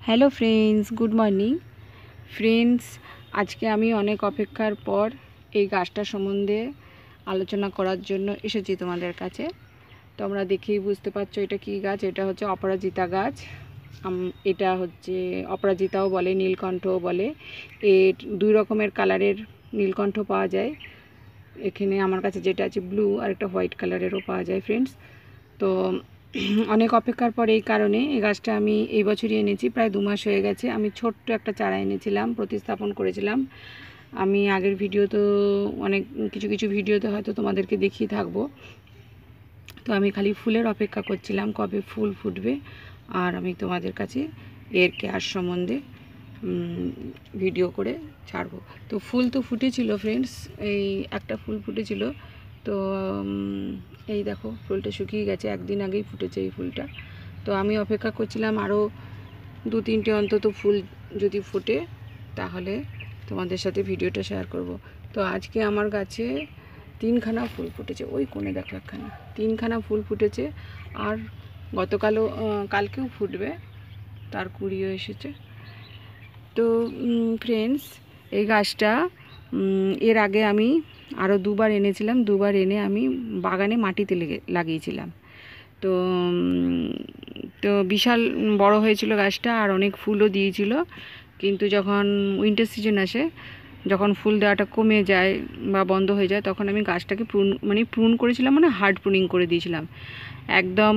Hello friends, good morning friends. আজকে আমি অনেক অপেক্ষার পর এই গাছটা সম্বন্ধে আলোচনা করার জন্য এসেছি তোমাদের কাছে। তোমরা দেখেই বুঝতে পারছো এটা কী গাছ। এটা হচ্ছে অপরাজিতা গাছ। এটা হচ্ছে অপরাজিতাও বলে, নীলকণ্ঠও বলে। এর দুই রকমের কালারের নীলকণ্ঠ পাওয়া যায়। এখানে আমার কাছে যেটা আছে ব্লু, আর একটা হোয়াইট কালারেরও পাওয়া যায় ফ্রেন্ডস। তো অনেক অপেক্ষার পর এই কারণে এই গাছটা আমি এই বছরই এনেছি, প্রায় 2 মাস হয়ে গেছে। আমি ছোট্ট একটা চারা এনেছিলাম, প্রতিস্থাপন করেছিলাম। আমি আগের ভিডিও তো অনেক কিছু ভিডিওতে হয়তো তোমাদেরকে দেখিয়ে থাকবো। তো আমি খালি ফুলের অপেক্ষা করছিলাম কবে ফুল ফুটবে, আর আমি তোমাদের কাছে এর কেয়ার সম্বন্ধে ভিডিও করে ছাড়বো। তো ফুল তো ফুটেছিল ফ্রেন্ডস, এই একটা ফুল ফুটেছিল। তো এই দেখো ফুলটা শুকিয়ে গেছে, একদিন আগেই ফুটেছে এই ফুলটা। তো আমি অপেক্ষা করছিলাম আরও 2-3টে অন্তত ফুল যদি ফোটে তাহলে তোমাদের সাথে ভিডিওটা শেয়ার করব। তো আজকে আমার গাছে 3খানা ফুল ফুটেছে। ওই কোণে দেখো একখানা, 3খানা ফুল ফুটেছে। আর কালকেও ফুটবে, তার কুড়িও এসেছে। তো ফ্রেন্ডস, এই গাছটা এর আগে আমি আরও 2বার এনেছিলাম। 2বার এনে আমি বাগানে মাটিতে লাগিয়েছিলাম। তো তো বিশাল বড় হয়েছিল গাছটা, আর অনেক ফুলও দিয়েছিল। কিন্তু যখন উইন্টার সিজন আসে, যখন ফুল দেওয়াটা কমে যায় বা বন্ধ হয়ে যায়, তখন আমি গাছটাকে প্রুন করেছিলাম, মানে হার্ড প্রুনিং করে দিয়েছিলাম একদম।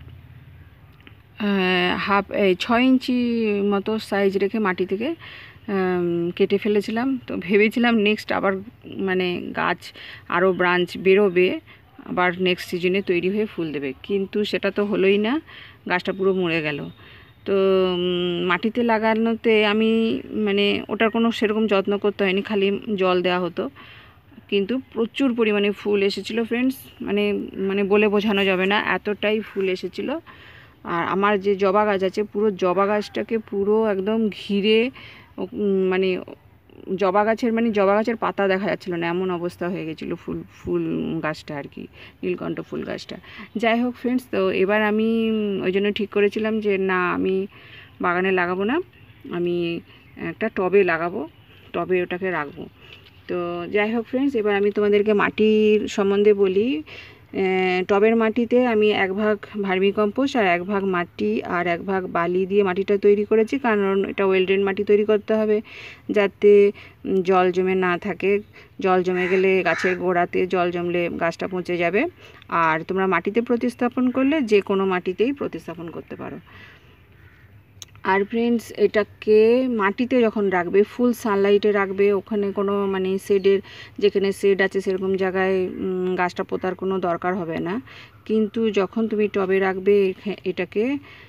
6 ইঞ্চি মতো সাইজ রেখে মাটি থেকে কেটে ফেলেছিলাম। তো ভেবেছিলাম নেক্সট আবার মানে গাছ আরও ব্রাঞ্চ বেরোবে, আবার নেক্সট সিজনে তৈরি হয়ে ফুল দেবে, কিন্তু সেটা তো হলোই না, গাছটা পুরো মরে গেল। তো মাটিতে লাগানোতে আমি মানে ওটার কোনো সেরকম যত্ন করতে হয়নি, খালি জল দেওয়া হতো, কিন্তু প্রচুর পরিমাণে ফুল এসেছিলো ফ্রেন্ডস। মানে বলে বোঝানো যাবে না, এতটাই ফুল এসেছিলো। আর আমার যে জবা গাছ আছে, পুরো জবা গাছটাকে পুরো একদম ঘিরে, মানে জবা গাছের পাতা দেখা যাচ্ছিলো না, এমন অবস্থা হয়ে গেছিলো ফুল গাছটা আর কি, নীলকণ্ঠ ফুল গাছটা। যাই হোক ফ্রেন্ডস, তো এবার আমি ওই জন্য ঠিক করেছিলাম যে না, আমি বাগানে লাগাবো না, আমি একটা টবে লাগাবো, টবে ওটাকে রাখবো। তো যাই হোক ফ্রেন্ডস, এবার আমি তোমাদেরকে মাটির সম্বন্ধে বলি। টবের মাটিতে আমি 1 ভাগ ভার্মি কম্পোস্ট আর 1 ভাগ মাটি আর 1 ভাগ বালি দিয়ে মাটিটা তৈরি করেছি, কারণ এটা ওয়েল ড্রেন মাটি তৈরি করতে হবে, যাতে জল জমে না থাকে। জল জমে গেলে গাছের গোড়াতে জল জমলে গাছটা পচে যাবে। আর তোমরা মাটিতে প্রতিস্থাপন করলে যে কোনো মাটিতেই প্রতিস্থাপন করতে পারো। আর ফ্রেন্ডস, এটাকে মাটিতে যখন রাখবে, ফুল সানলাইটে রাখবে, ওখানে কোনো মানে যেখানে শেড আছে সেরকম জায়গায় গাছটা পোতার কোনো দরকার হবে না। কিন্তু যখন তুমি টবে রাখবে, এটাকে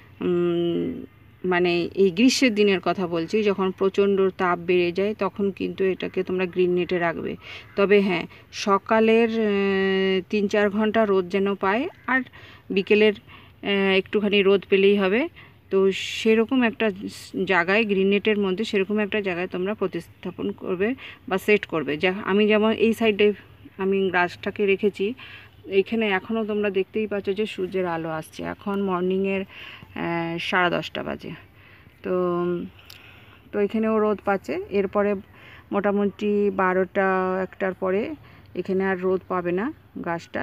মানে এই গ্রীষ্মের দিনের কথা বলছি, যখন প্রচণ্ড তাপ বেড়ে যায়, তখন কিন্তু এটাকে তোমরা গ্রিন নেটে রাখবে। তবে হ্যাঁ, সকালের 3-4 ঘন্টা রোদ যেন পায়, আর বিকেলের একটুখানি রোদ পেলেই হবে। তো সেরকম একটা জায়গায়, গ্রিন নেটের মধ্যে সেরকম একটা জায়গায় তোমরা প্রতিস্থাপন করবে বা সেট করবে। আমি যেমন এই সাইডে আমি গাছটাকে রেখেছি, এইখানে এখনও তোমরা দেখতেই পাচ্ছ যে সূর্যের আলো আসছে। এখন মর্নিংয়ের 10:30 বাজে। তো এখানেও রোদ পাচ্ছে। এরপরে মোটামুটি 12টা-1টার পরে এখানে আর রোদ পাবে না গাছটা।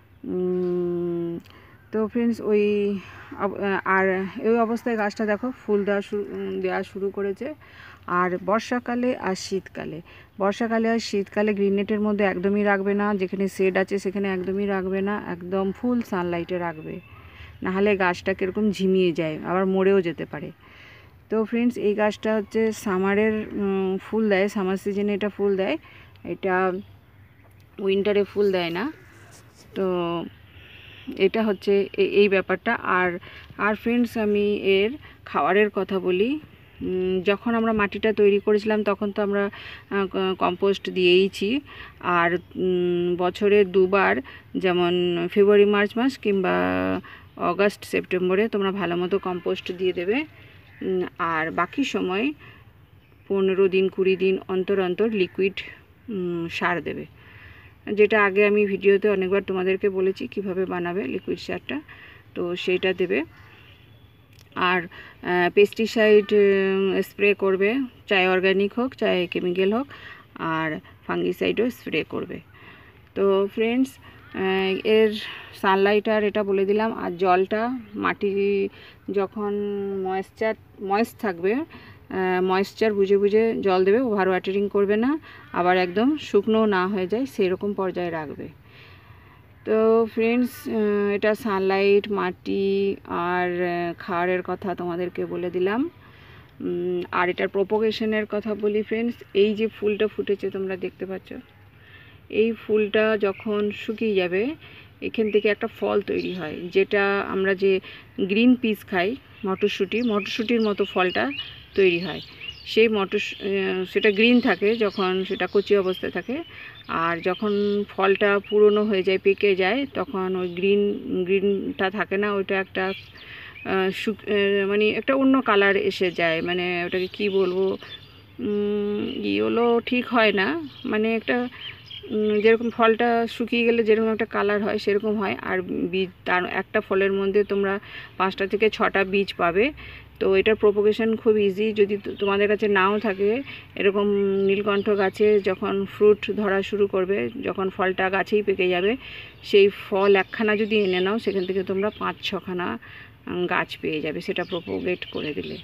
তো ফ্রেন্ডস, আর এই অবস্থায় গাছটা দেখো ফুল দেওয়া শুরু করেছে। আর বর্ষাকালে আর শীতকালে গ্রিন নেটের মধ্যে একদমই রাখবে না, যেখানে শেড আছে সেখানে একদমই রাখবে না, একদম ফুল সানলাইটে রাখবে, নাহলে গাছটা কীরকম ঝিমিয়ে যায়, আবার মরেও যেতে পারে। তো ফ্রেন্ডস, এই গাছটা হচ্ছে সামারের ফুল দেয়, সামার সিজনে এটা ফুল দেয়, এটা উইন্টারে ফুল দেয় না। তো এটা হচ্ছে এই ব্যাপারটা। আর ফ্রেন্ডস, আমি এর খাবারের কথা বলি। যখন আমরা মাটিটা তৈরি করেছিলাম, তখন তো আমরা কম্পোস্ট দিয়েইছি। আর বছরে 2বার, যেমন ফেব্রুয়ারি মার্চ মাস কিংবা অগাস্ট সেপ্টেম্বরে তোমরা ভালো মতো কম্পোস্ট দিয়ে দেবে। আর বাকি সময় 15 দিন 20 দিন অন্তর অন্তর লিকুইড সার দেবে, যেটা আগে আমি ভিডিওতে অনেকবার তোমাদেরকে বলেছি কিভাবে বানাবে লিকুইড সারটা। তো সেইটা দেবে। আর পেস্টিসাইড স্প্রে করবে, চাই অর্গানিক হোক চাই কেমিক্যাল হোক, আর ফাঙ্গিসাইডও স্প্রে করবে। তো ফ্রেন্ডস, এর সানলাইট আর এটা বলে দিলাম। আর জলটা মাটি যখন ময়েস্ট থাকবে, ময়েশ্চার বুঝে বুঝে জল দেবে, ওভার ওয়াটারিং করবে না, আবার একদম শুকনো না হয়ে যায় সেরকম পর্যায়ে রাখবে। তো ফ্রেন্ডস, এটা সানলাইট, মাটি আর খাওয়ারের কথা তোমাদেরকে বলে দিলাম। আর এটার প্রপোগেশনের কথা বলি ফ্রেন্ডস। এই যে ফুলটা ফুটেছে তোমরা দেখতে পাচ্ছ, এই ফুলটা যখন শুকিয়ে যাবে এখান থেকে একটা ফল তৈরি হয়, যেটা আমরা যে গ্রিন পিস খাই, মটরশুঁটির মতো ফলটা তৈরি হয়। সেই সেটা গ্রিন থাকে যখন সেটা কচি অবস্থায় থাকে, আর যখন ফলটা পুরনো হয়ে যায়, পেকে যায়, তখন ওই গ্রিনটা থাকে না, ওইটা একটা মানে একটা অন্য কালার এসে যায়। মানে ওটাকে কি বলবো, ইয়েলো ঠিক হয় না, মানে একটা যেরকম ফলটা শুকিয়ে গেলে যেরকম একটা কালার হয় সেরকম হয়। আর বীজ, তার একটা ফলের মধ্যে তোমরা 5টা থেকে 6টা বীজ পাবে। তো এটার প্রপোগেশন খুব ইজি। যদি তোমাদের কাছে নাও থাকে, এরকম নীলকণ্ঠ গাছে যখন ফ্রুট ধরা শুরু করবে, যখন ফলটা গাছেই পেকে যাবে, সেই ফল একখানা যদি এনে নাও, সেখান থেকে তোমরা 5-6খানা গাছ পেয়ে যাবে, সেটা প্রপোগেট করে দিলে।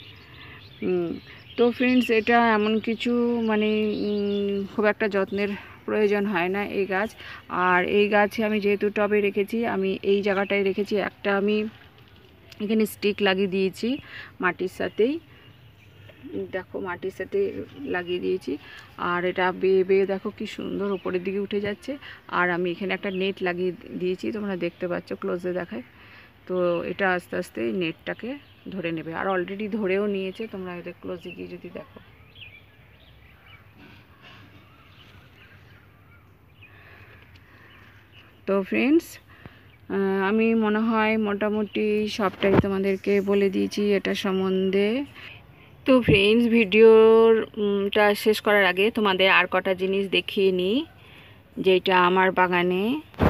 তো ফ্রেন্ডস, এটা এমন কিছু মানে খুব একটা যত্নের প্রয়োজন হয় না এই গাছ। আর এই গাছে আমি যেহেতু টবে রেখেছি, আমি এই জায়গাটায় রেখেছি, একটা আমি এখানে স্টিক লাগিয়ে দিয়েছি মাটির সাথেই, দেখো মাটির সাথে লাগিয়ে দিয়েছি। আর এটা বেয়ে বেয়ে দেখো কি সুন্দর উপরের দিকে উঠে যাচ্ছে। আর আমি এখানে একটা নেট লাগিয়ে দিয়েছি, তোমরা দেখতে পাচ্ছ, ক্লোজে দেখায়। তো এটা আস্তে আস্তে নেটটাকে ধরে নেবে, আর অলরেডি ধরেও নিয়েছে, তোমরা এদের ক্লোজে গিয়ে যদি দেখো। তো ফ্রেন্ডস, আমি মনে হয় মোটামুটি সবটাই তোমাদেরকে বলে দিয়েছি এটা সম্বন্ধে। তো ফ্রেন্ডস, ভিডিওটা শেষ করার আগে তোমাদের আর কটা জিনিস দেখিয়ে নিই, যেটা আমার বাগানে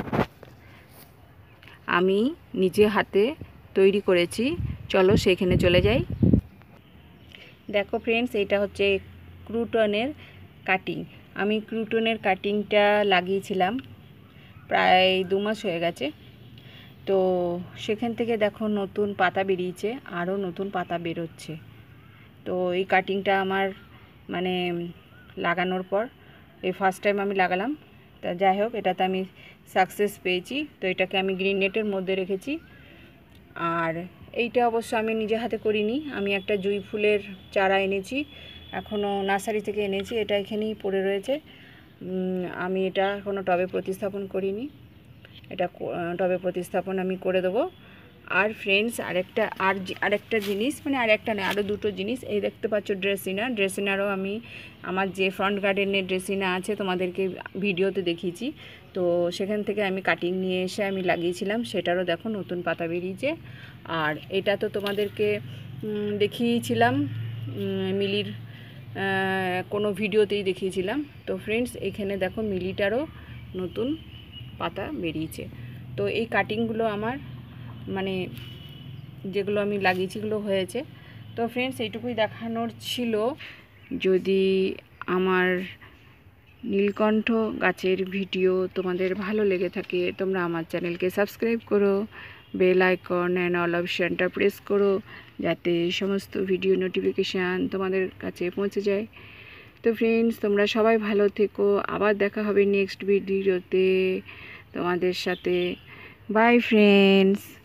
আমি নিজে হাতে তৈরি করেছি। চলো সেখানে চলে যাই। দেখো ফ্রেন্ডস, এটা হচ্ছে ক্রুটনের কাটিং। আমি ক্রুটনের কাটিংটা লাগিয়েছিলাম প্রায় 2 মাস হয়ে গেছে। তো সেখান থেকে দেখো নতুন পাতা বেরিয়েছে, আরও নতুন পাতা বেরোচ্ছে। তো এই কাটিংটা আমার মানে লাগানোর পর এই ফার্স্ট টাইম আমি লাগালাম। তা যাই হোক, এটাতে আমি সাকসেস পেয়েছি। তো এটাকে আমি গ্রিন নেটের মধ্যে রেখেছি। আর এইটা অবশ্য আমি নিজে হাতে করিনি, আমি একটা জুঁই ফুলের চারা এনেছি, এখনও নার্সারি থেকে এনেছি, এটা এখানেই পড়ে রয়েছে। আমি এটা এখনও টবে প্রতিস্থাপন করিনি, এটা টবে প্রতিস্থাপন আমি করে দেবো। আর ফ্রেন্ডস, আরেকটা জিনিস, মানে আরেকটা নয়, আরও 2টো জিনিস। এই দেখতে পাচ্ছ ড্রেসিনারও আমি আমার যে ফ্রন্ট গার্ডেনের ড্রেসিনা আছে তোমাদেরকে ভিডিওতে দেখিয়েছি, তো সেখান থেকে আমি কাটিং নিয়ে এসে আমি লাগিয়েছিলাম, সেটারও দেখো নতুন পাতা বেরিয়েছে। আর এটা তো তোমাদেরকে দেখিয়েছিলাম মিলির কোনো ভিডিওতেই দেখিয়েছিলাম। তো ফ্রেন্ডস, এখানে দেখো মিলিটারও নতুন পাতা বেরিয়েছে। তো এই কাটিংগুলো আমার মানে যেগুলো আমি লাগিয়েছি এগুলো হয়েছে। তো ফ্রেন্ডস, এইটুকুই দেখানোর ছিল। যদি আমার নীলকণ্ঠ গাছের ভিডিও তোমাদের ভালো লেগে থাকে, তোমরা আমার চ্যানেলকে সাবস্ক্রাইব করো, বেল আইকন অ্যান্ড অল অপশানটা প্রেস করো, যাতে সমস্ত ভিডিও নোটিফিকেশান তোমাদের কাছে পৌঁছে যায়। তো ফ্রেন্ডস, তোমরা সবাই ভালো থেকো, আবার দেখা হবে নেক্সট ভিডিওতে তোমাদের সাথে। Bye friends.